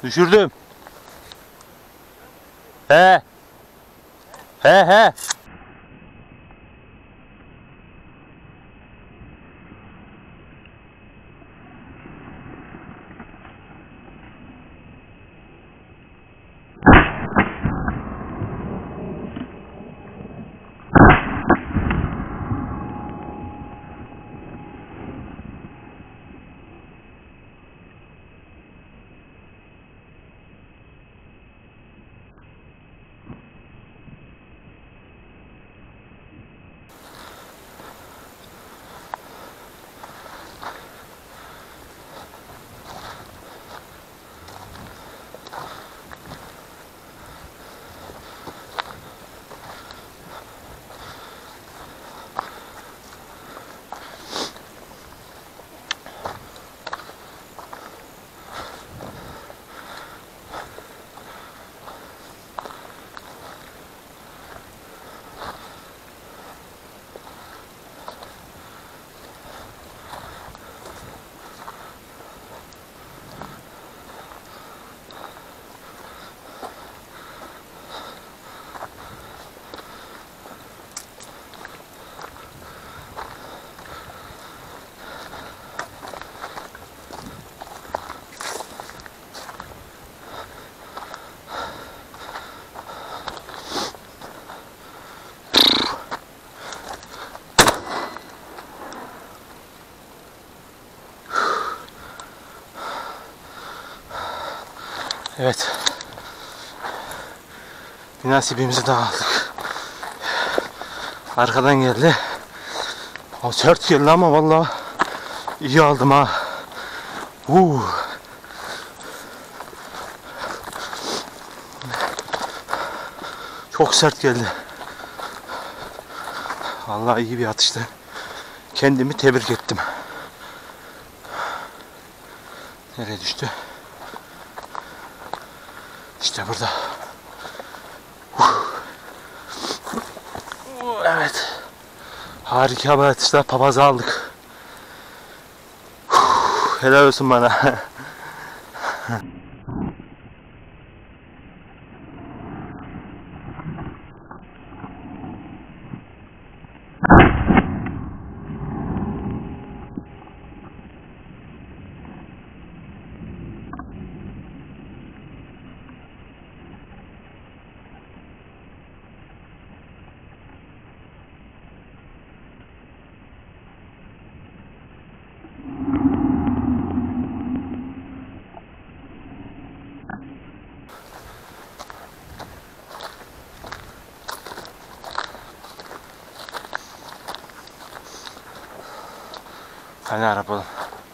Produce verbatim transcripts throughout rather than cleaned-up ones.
Düşürdüm. He. He he. Evet. Bir nasibimizi daha aldık. Arkadan geldi. O sert geldi ama vallahi iyi aldım ha. Uuu. Çok sert geldi. Vallahi iyi bir atıştı. Kendimi tebrik ettim. Nereye düştü? İşte burada. Evet. Harika bir atışla papazı aldık. Helal olsun bana. Hani araba.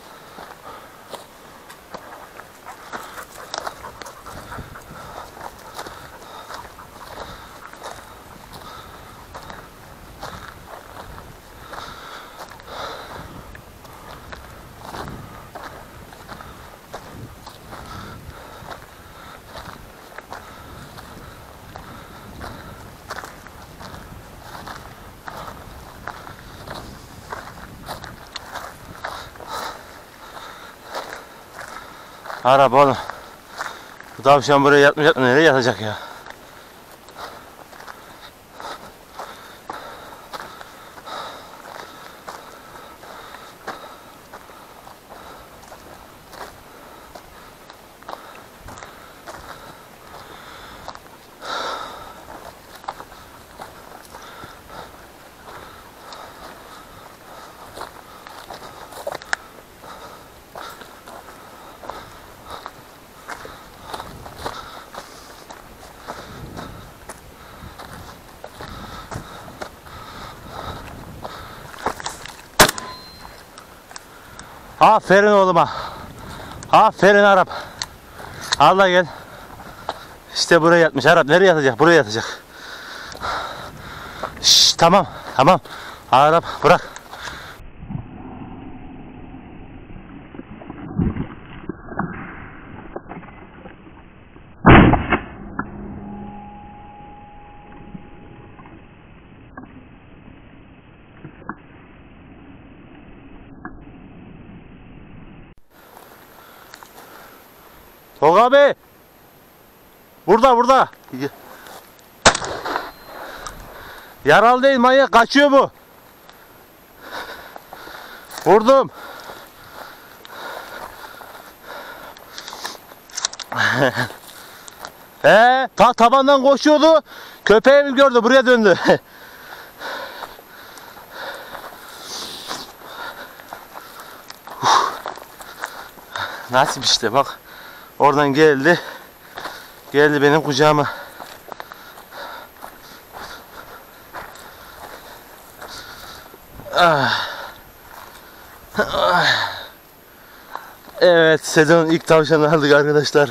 Araba oğlum. Bu tavşan buraya yatmayacak mı? Nereye yatacak ya? Aferin oğluma. Aferin Arap. Allah gel. İşte buraya yatmış. Arap nereye yatacak? Buraya yatacak. Şşş, tamam. Tamam. Arap bırak. Tolga Bey. Burada burada. Yaralı değil manyak, kaçıyor bu. Vurdum. He, ta tabandan koşuyordu. Köpeğimi gördü, buraya döndü. Nasip işte bak. Oradan geldi. Geldi benim kucağıma. Ah. Ah. Evet, sezonun ilk tavşanını aldık arkadaşlar.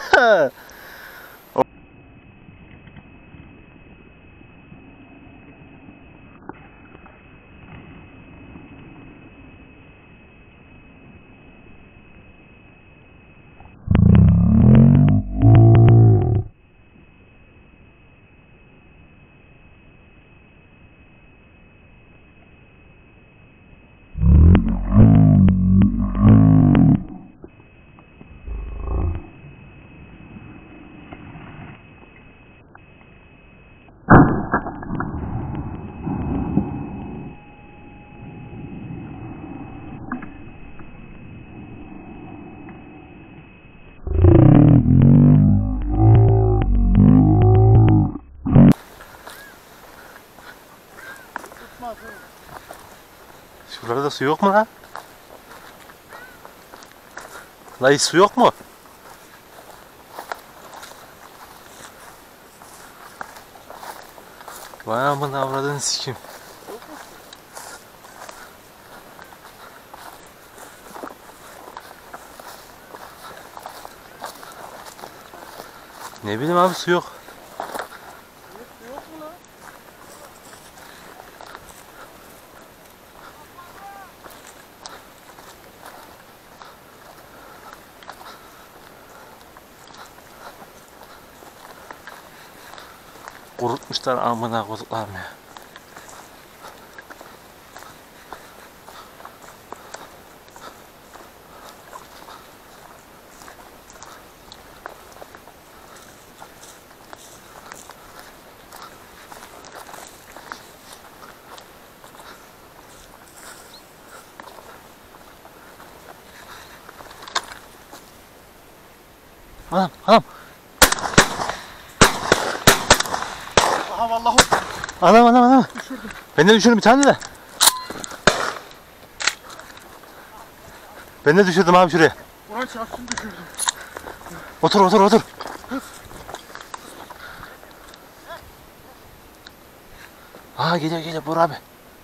Şurada su yok mu lan? Lan hiç su yok mu? Vay amına avradını sikeyim. Ne bileyim abi, su yok. Kurutmuşlar amına koduklarını ya. Anam, anam. Aha vallahi. Anam, anam, anam. Düşürdüm. Ben de düşürdüm bir tane de. Ben de düşürdüm abi şuraya. Ulan çarpsın düşürdüm. Otur, otur, otur. Aa, geliyor, geliyor Buğra abi.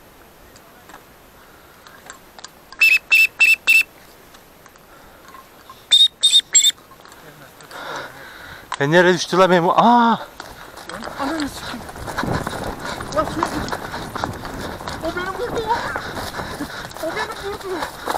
Ben nereye düştü la benim? Aa! Ananı sikeyim. Lan suya git. O benim vurdu. O benim vurdu.